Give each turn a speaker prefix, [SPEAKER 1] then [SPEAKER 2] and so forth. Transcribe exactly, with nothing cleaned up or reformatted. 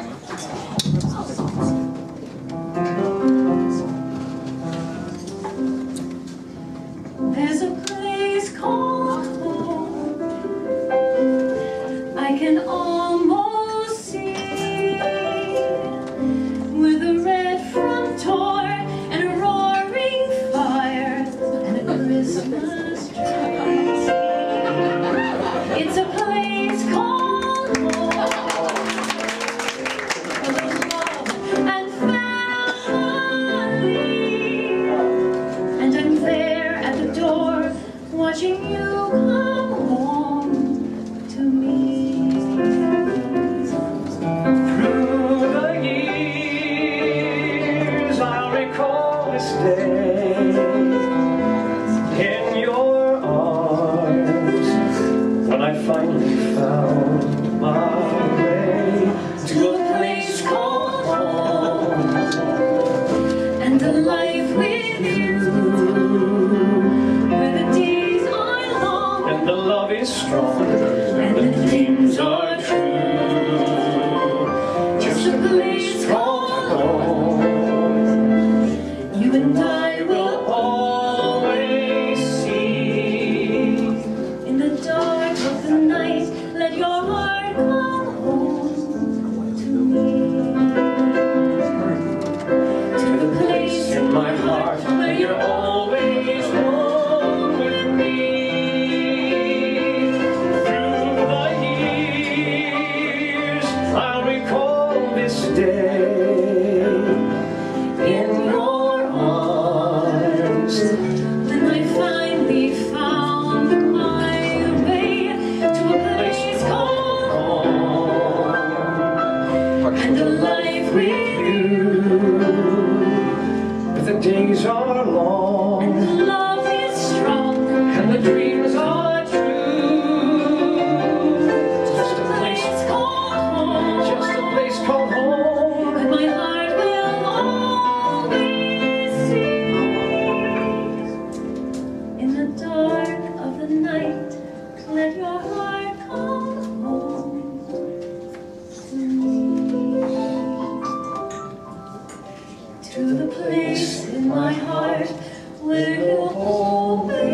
[SPEAKER 1] There's a place called home I can almost see, with a red front door and a roaring fire and a Christmas tree. It's a place called home, full of love and family, and I'm there at the door, watching you come home to me.
[SPEAKER 2] Through the years, I'll recall this day in your arms, when I finally found my way to a place called home,
[SPEAKER 1] And the life with you, where the days are long
[SPEAKER 2] and the love is strong,
[SPEAKER 1] and the dreams are true. Just a place called home. You and I will
[SPEAKER 2] always see.
[SPEAKER 1] in the dark of the night, let your heart come home to me. To the place
[SPEAKER 2] In my heart,
[SPEAKER 1] where
[SPEAKER 2] you're always home with me. Through the years, I'll recall this day in your arms,
[SPEAKER 1] when I finally found my way to a place called home, and a life with you,
[SPEAKER 2] the days are long
[SPEAKER 1] and the love is strong.
[SPEAKER 2] and the dreams are true.
[SPEAKER 1] Just a place called home,
[SPEAKER 2] Just a place called home.
[SPEAKER 1] and my heart will always sing. In the dark of the night, let your heart come home to me. To the place in my heart where you'll always